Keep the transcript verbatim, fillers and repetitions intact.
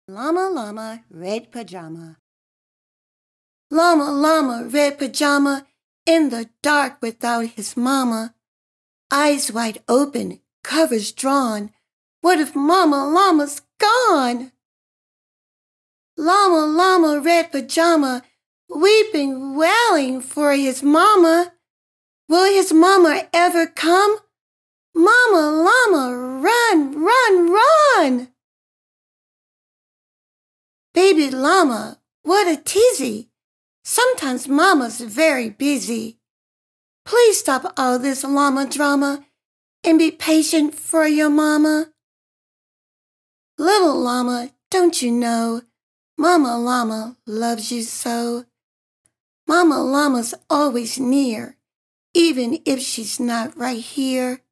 Llama, llama, red pajama. Llama, llama, red pajama, in the dark without his mama. Eyes wide open, covers drawn. What if Mama Llama's gone? Llama, llama, red pajama, weeping, wailing for his mama. Will his mama ever come? Mama Llama, run, run, run! Baby llama, what a teasy! Sometimes mama's very busy. Please stop all this llama drama and be patient for your mama. Little llama, don't you know, Mama Llama loves you so. Mama Llama's always near, even if she's not right here.